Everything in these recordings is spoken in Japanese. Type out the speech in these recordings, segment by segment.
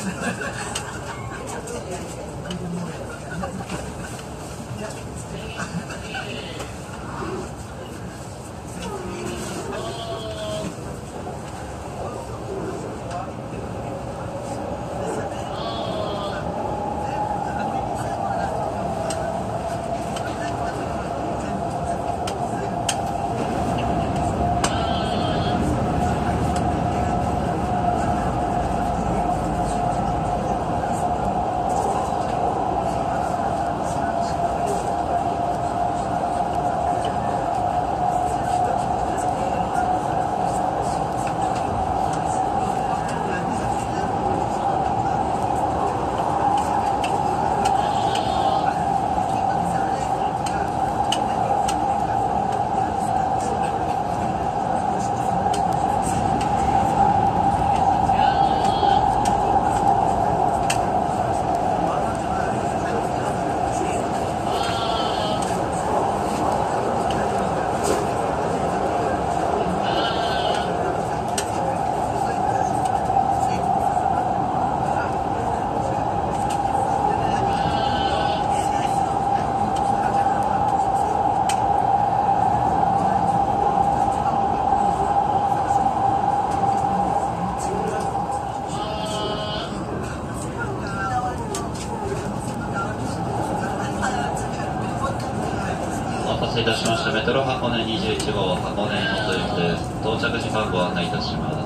いたしましたメトロ箱根21号箱根のというです。到着時間ご案内いたします。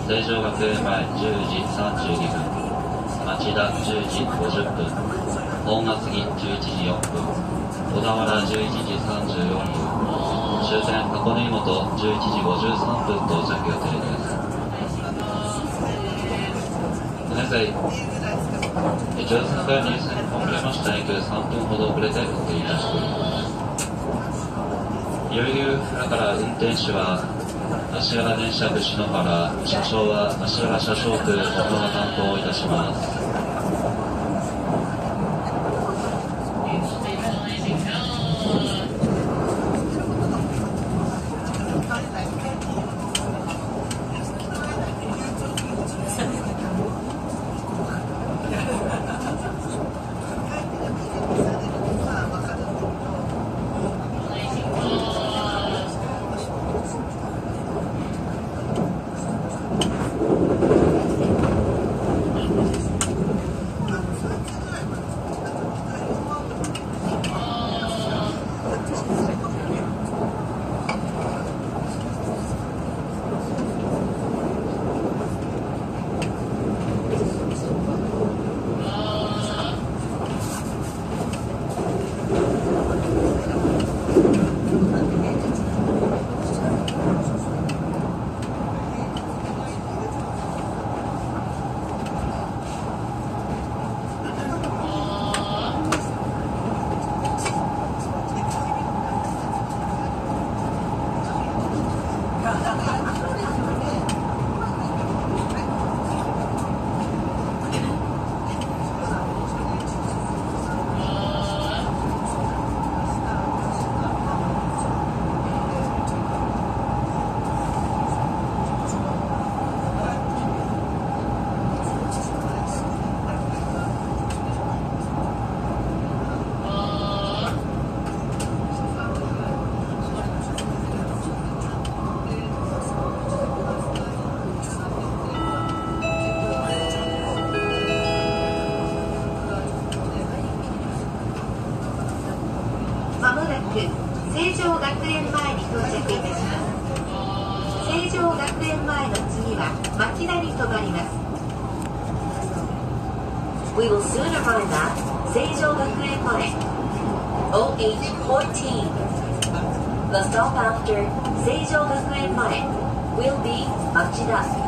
成城学園前10時32分、町田10時50分、本厚木11時4分、小田原11時34分、終点箱根湯本11時53分到着予定です。現在乗船から入線に込めました駅で3分ほど遅れて運転いたしております。いよいよから運転手は足柄電車部篠原、車掌は足柄車掌区小川担当いたします。 成城学園前に到着いたします。成城学園前の次は町田に停まります。 We will soon arrive at 成城学園前 OH14. The stop after 成城学園前 will be 町田。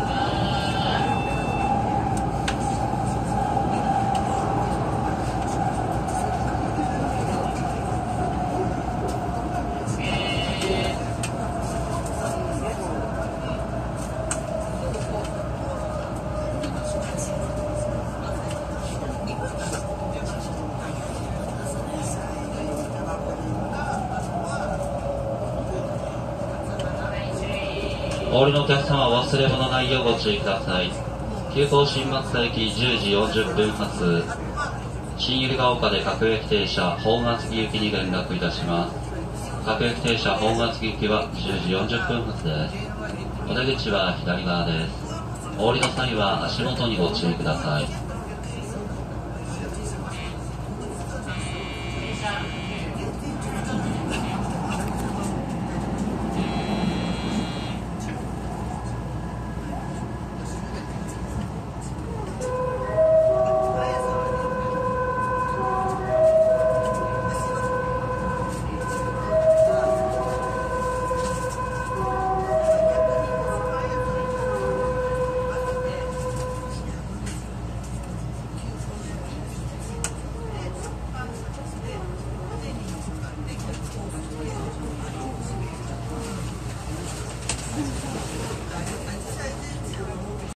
お降りのお客様は忘れ物ないようご注意ください。 急行新松田駅10時40分発、新百合ヶ丘で各駅停車本厚木行きに連絡いたします。各駅停車本厚木行きは10時40分発です。お出口は左側です。お降りの際は足元にご注意ください。